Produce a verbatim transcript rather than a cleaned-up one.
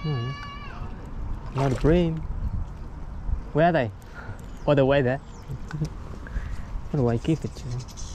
Hmm. Not a brain. Where are they? Or the way there? What do I give it to?